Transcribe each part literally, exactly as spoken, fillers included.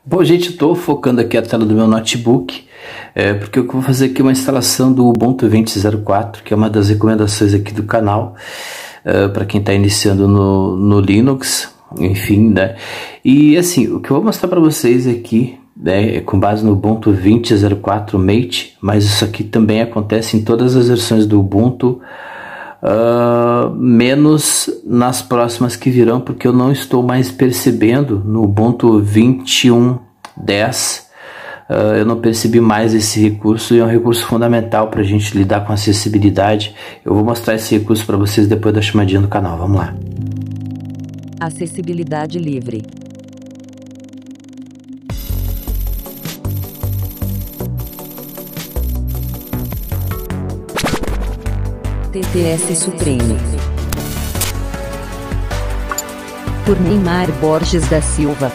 Bom, gente, estou focando aqui a tela do meu notebook, é, porque eu vou fazer aqui uma instalação do Ubuntu vinte ponto zero quatro, que é uma das recomendações aqui do canal, é, para quem está iniciando no, no Linux, enfim, né? E assim, o que eu vou mostrar para vocês aqui, né, é com base no Ubuntu vinte ponto zero quatro Mate, mas isso aqui também acontece em todas as versões do Ubuntu, Uh, menos nas próximas que virão, porque eu não estou mais percebendo no Ubuntu vinte e um ponto dez, uh, eu não percebi mais esse recurso, e é um recurso fundamental para a gente lidar com acessibilidade. Eu vou mostrar esse recurso para vocês depois da chamadinha do canal. Vamos lá. Acessibilidade livre. T T S Supreme. Por Neymar Borges da Silva.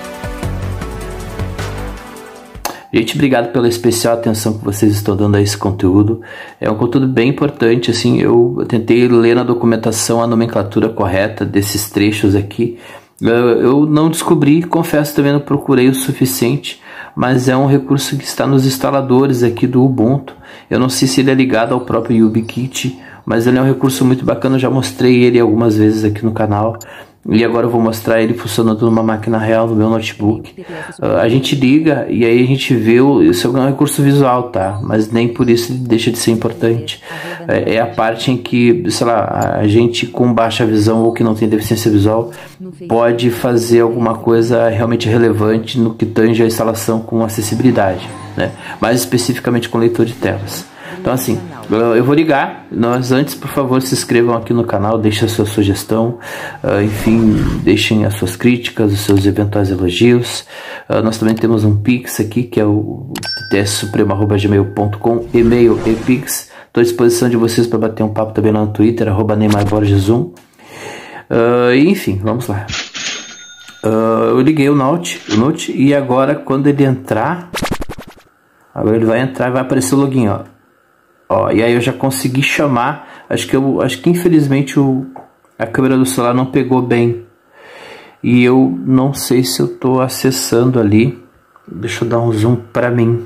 Gente, obrigado pela especial atenção que vocês estão dando a esse conteúdo. É um conteúdo bem importante, assim, eu tentei ler na documentação a nomenclatura correta desses trechos aqui. Eu não descobri, confesso, também não procurei o suficiente, mas é um recurso que está nos instaladores aqui do Ubuntu. Eu não sei se ele é ligado ao próprio YubiKit, mas ele é um recurso muito bacana, eu já mostrei ele algumas vezes aqui no canal. E agora eu vou mostrar ele funcionando numa máquina real no meu notebook. Uh, a gente liga e aí a gente vê, o, isso é um recurso visual, tá? Mas nem por isso ele deixa de ser importante. É, é a parte em que, sei lá, a gente com baixa visão ou que não tem deficiência visual pode fazer alguma coisa realmente relevante no que tange a instalação com acessibilidade, né? Mais especificamente com leitor de telas. Então assim, eu vou ligar, nós antes, por favor, se inscrevam aqui no canal, deixem a sua sugestão, uh, enfim, deixem as suas críticas, os seus eventuais elogios. Uh, nós também temos um Pix aqui, que é o t t s supremo arroba gmail ponto com, e-mail e Pix. Estou à disposição de vocês para bater um papo também lá no Twitter, arroba Neymar Borges um. Uh, enfim, vamos lá. Uh, eu liguei o Note, o Note e agora quando ele entrar, agora ele vai entrar e vai aparecer o login, ó. Ó, e aí eu já consegui chamar, acho que, eu, acho que infelizmente o, a câmera do celular não pegou bem. E eu não sei se eu estou acessando ali. Deixa eu dar um zoom para mim.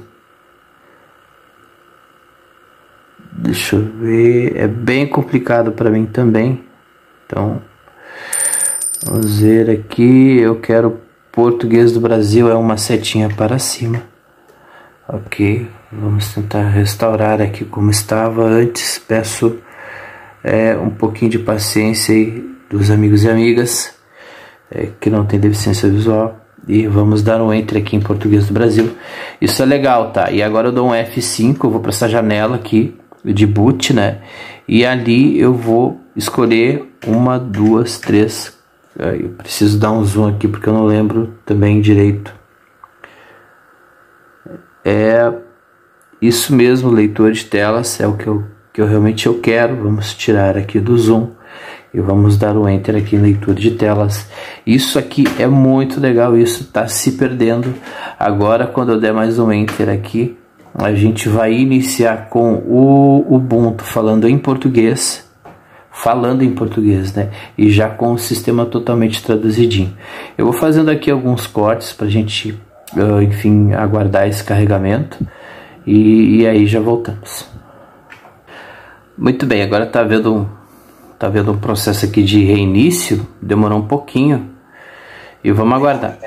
Deixa eu ver, é bem complicado para mim também. Então, vamos ver aqui, eu quero português do Brasil, é uma setinha para cima. Ok, vamos tentar restaurar aqui como estava antes. Peço é, um pouquinho de paciência aí dos amigos e amigas é, que não tem deficiência visual. E vamos dar um enter aqui em português do Brasil. Isso é legal, tá? E agora eu dou um F cinco, eu vou para essa janela aqui de boot, né? E ali eu vou escolher uma, duas, três. Eu preciso dar um zoom aqui porque eu não lembro também direito. É isso mesmo, leitor de telas, é o que eu, que eu realmente eu quero. Vamos tirar aqui do zoom e vamos dar o enter aqui em leitura de telas. Isso aqui é muito legal, isso está se perdendo. Agora quando eu der mais um enter aqui, a gente vai iniciar com o Ubuntu falando em português, falando em português, né? E já com o sistema totalmente traduzidinho. Eu vou fazendo aqui alguns cortes para a gente Uh, enfim, aguardar esse carregamento e, e aí já voltamos. Muito bem, agora tá vendo um, tá vendo um processo aqui de reinício, demorou um pouquinho e vamos aguardar.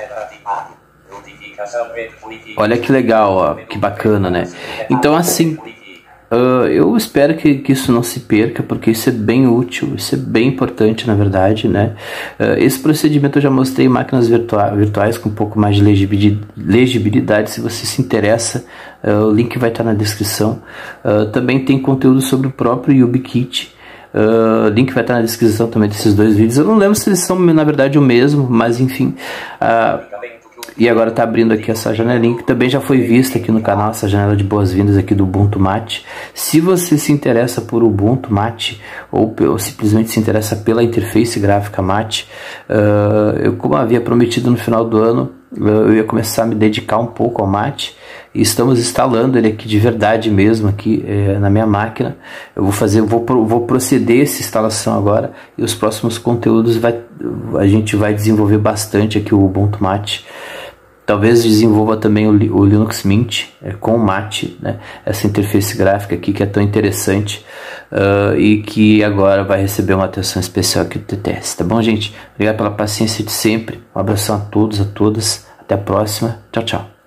Olha que legal, ó, que bacana, né? Então assim, Uh, eu espero que, que isso não se perca, porque isso é bem útil, isso é bem importante na verdade, né? Uh, esse procedimento eu já mostrei em máquinas virtua virtuais com um pouco mais de legibilidade, legibilidade. Se você se interessa, uh, o link vai estar na descrição. Uh, também tem conteúdo sobre o próprio YubiKit. O uh, link vai estar na descrição também desses dois vídeos. Eu não lembro se eles são na verdade o mesmo, mas enfim. Uh, E agora está abrindo aqui essa janelinha que também já foi vista aqui no canal, essa janela de boas-vindas aqui do Ubuntu Mate. Se você se interessa por Ubuntu Mate ou, ou simplesmente se interessa pela interface gráfica Mate, uh, eu, como havia prometido no final do ano, uh, eu ia começar a me dedicar um pouco ao Mate. E estamos instalando ele aqui de verdade mesmo aqui é, na minha máquina. Eu vou fazer, vou, vou proceder essa instalação agora e os próximos conteúdos vai, a gente vai desenvolver bastante aqui o Ubuntu Mate. Talvez desenvolva também o, o Linux Mint é, com o Mate, né? Essa interface gráfica aqui que é tão interessante uh, e que agora vai receber uma atenção especial aqui do T T S. Tá bom, gente? Obrigado pela paciência de sempre. Um abração a todos, a todas. Até a próxima. Tchau, tchau.